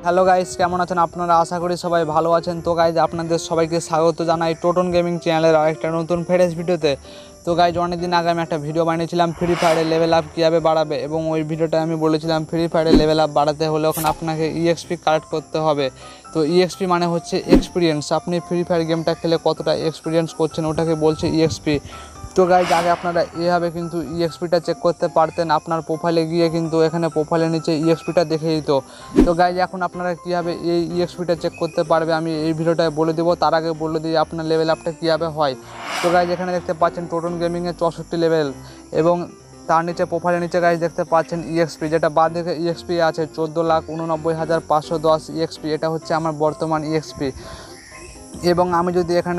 Hello guys, কেমন আছেন আপনারা? আশা করি সবাই ভালো আছেন। তো গাইজ আপনাদের সবাইকে স্বাগত জানাই টোটন গেমিং চ্যানেলের আরেকটা নতুন ফ্রেশ ভিডিওতে। তো গাইজ অনেকদিন আগে আমি একটা ভিডিও বানিয়েছিলাম ফ্রি ফায়ারের লেভেল আপ কীভাবে বাড়াবে, এবং ওই ভিডিওটা আমি বলেছিলাম ফ্রি ফায়ারের লেভেল আপ বাড়াতে হলে ওখানে আপনাকে ইএক্সপি কালেক্ট করতে হবে। তো ইএক্সপি মানে হচ্ছে এক্সপিরিয়েন্স, আপনি ফ্রি ফায়ার গেমটা খেলে কতটা এক্সপিরিয়েন্স করছেন ওটাকে বলছে ইএক্সপি। তো গাইজ আগে আপনারা এভাবে কিন্তু ইএক্সপিটা চেক করতে পারতেন, আপনার প্রোফাইলে গিয়ে কিন্তু এখানে প্রোফাইলের নিচে ইএক্সপিটা দেখে দিত। তো গাইজ এখন আপনারা কীভাবে এই ইএক্সপিটা চেক করতে পারবে আমি এই ভিডিওটায় বলে দেবো। তার আগে বলে দিই আপনার লেভেল আপটা কীভাবে হয়। তো গাইজ এখানে দেখতে পাচ্ছেন টোটন গেমিংয়ের 64 লেভেল, এবং তার নিচে প্রোফাইলের নিচে গাইজ দেখতে পাচ্ছেন ইএক্সপি, যেটা বাদ দিকে ইএক্সপি আছে 14,89,510 ইএক্সপি। এটা হচ্ছে আমার বর্তমান ইএক্সপি। এবং আমি যদি এখানে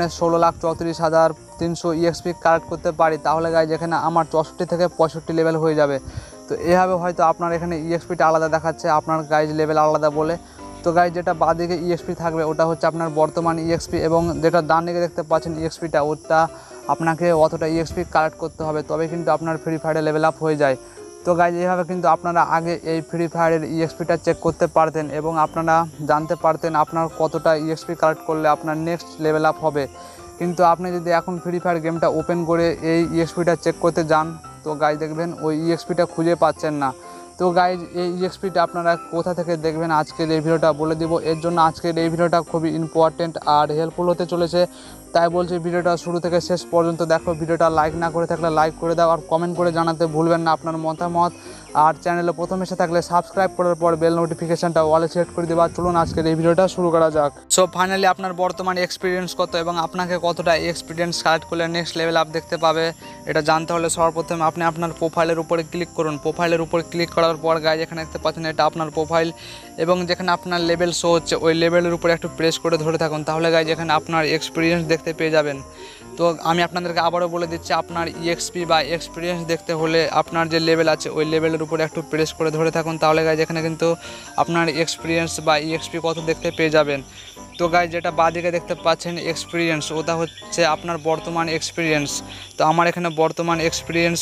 16,34,300 ইএক্সপি কালেক্ট করতে পারি তাহলে গাইজ এখানে আমার 64 থেকে 65 লেভেল হয়ে যাবে। তো এভাবে হয়তো আপনার এখানে ইএক্সপিটা আলাদা দেখাচ্ছে, আপনার গাইজ লেভেল আলাদা বলে। তো গাইজ যেটা বাঁদিকে ইএক্সপি থাকবে ওটা হচ্ছে আপনার বর্তমান ইএক্সপি, এবং যেটা ডান দিকে দেখতে পাচ্ছেন ইএক্সপিটা, ওটা আপনাকে অতটা ইএক্সপি কালেক্ট করতে হবে, তবে কিন্তু আপনার ফ্রি ফায়ারে লেভেল আপ হয়ে যায়। তো গাইজ এইভাবে কিন্তু আপনারা আগে এই ফ্রি ফায়ারের ইএক্সপিটা চেক করতে পারতেন, এবং আপনারা জানতে পারতেন আপনার কতটা ইএক্সপি কালেক্ট করলে আপনার নেক্সট লেভেল আপ হবে। কিন্তু আপনি যদি এখন ফ্রি ফায়ার গেমটা ওপেন করে এই ইএক্সপিটা চেক করতে যান তো গাইজ দেখবেন ওই ইএক্সপিটা খুঁজে পাচ্ছেন না। তো গাইজ এই ইএক্সপিটা আপনারা কোথা থেকে দেখবেন আজকের এই ভিডিওটা বলে দিব। এর জন্য আজকের এই ভিডিওটা খুবই ইম্পর্টেন্ট আর হেল্পফুল হতে চলেছে, তাই বলছি ভিডিওটা শুরু থেকে শেষ পর্যন্ত দেখো। ভিডিওটা লাইক না করে থাকলে লাইক করে দাও, আর কমেন্ট করে জানাতে ভুলবেন না আপনার মতামত। আর চ্যানেলে প্রথম এসে থাকলে সাবস্ক্রাইব করার পর বেল নোটিফিকেশনটা অলে সেট করে দেওয়া। চলুন আজকের এই ভিডিওটা শুরু করা যাক। সো ফাইনালি আপনার বর্তমান এক্সপিরিয়েন্স কত এবং আপনাকে কতটা এক্সপিরিয়েন্স কালেক্ট করলে নেক্সট লেভেল আপ দেখতে পাবে এটা জানতে হলে সর্বপ্রথমে আপনি আপনার প্রোফাইলের উপরে ক্লিক করুন। প্রোফাইলের উপর ক্লিক করার পর গাইজ এখানে দেখতে পাচ্ছেন এটা আপনার প্রোফাইল, এবং যেখানে আপনার লেভেল শো হচ্ছে ওই লেভেলের উপরে একটু প্রেস করে ধরে থাকুন, তাহলে গাইজ এখানে আপনার এক্সপিরিয়েন্স দেখতে পেয়ে যাবেন। তো আমি আপনাদেরকে আবারও বলে দিচ্ছি, আপনার ইএক্সপি বা এক্সপিরিয়েন্স দেখতে হলে আপনার যে লেভেল আছে ওই লেভেলের উপরে একটু প্রেস করে ধরে থাকুন, তাহলে গাইজ এখানে কিন্তু আপনার এক্সপিরিয়েন্স বা ইএক্সপি কত দেখতে পেয়ে যাবেন। তো গাইজ যেটা বাঁদিকে দেখতে পাচ্ছেন এক্সপিরিয়েন্স, ওটা হচ্ছে আপনার বর্তমান এক্সপিরিয়েন্স। তো আমার এখানে বর্তমান এক্সপিরিয়েন্স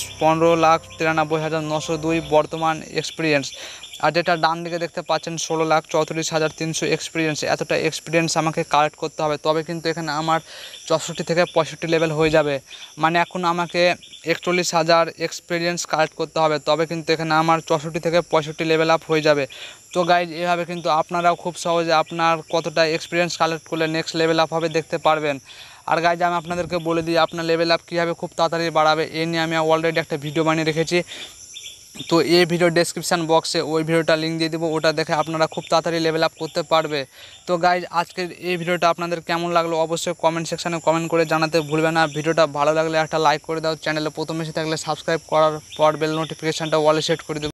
15,93,902 বর্তমান এক্সপিরিয়েন্স। আর যেটা ডান দিকে দেখতে পাচ্ছেন 16,34,300 এক্সপিরিয়েন্স। এতটা এক্সপিরিয়েন্স আমাকে কালেক্ট করতে হবে, তবে কিন্তু এখানে আমার 64 থেকে 65 লেভেল হয়ে যাবে। মানে এখন আমাকে 41,000 এক্সপিরিয়েন্স কালেক্ট করতে হবে, তবে কিন্তু এখানে আমার 64 থেকে 65 লেভেল আপ হয়ে যাবে। তো গাইজ এভাবে কিন্তু আপনারাও খুব সহজে আপনার কতটা এক্সপিরিয়েন্স কালেক্ট করলে নেক্সট লেভেল আপ হবে দেখতে পারবেন। আর গাইজ আমি আপনাদেরকে বলে দিই আপনার লেভেল আপ কীভাবে খুব তাড়াতাড়ি বাড়াবে, এ নিয়ে আমি অলরেডি একটা ভিডিও বানিয়ে রেখেছি। তো এই ভিডিও ডেসক্রিপশান বক্সে ওই ভিডিওটা লিঙ্ক দিয়ে দেবো, ওটা দেখে আপনারা খুব তাড়াতাড়ি লেভেল আপ করতে পারবে। তো গাইজ আজকের এই ভিডিওটা আপনাদের কেমন লাগলো অবশ্যই কমেন্ট সেকশানে কমেন্ট করে জানাতে ভুলবে না। ভিডিওটা ভালো লাগলে একটা লাইক করে দাও, চ্যানেলে প্রথম এসে থাকলে সাবস্ক্রাইব করার পর বেল নোটিফিকেশানটা অলে সেট করে দেবো।